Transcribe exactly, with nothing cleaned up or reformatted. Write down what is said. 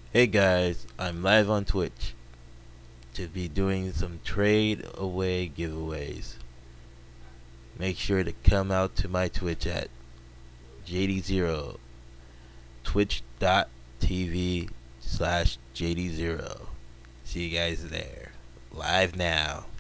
Hey guys, I'm live on Twitch to be doing some trade away giveaways. Make sure to come out to my Twitch at TheJDzero, twitch.tv slash JDzero. See you guys there. Live now.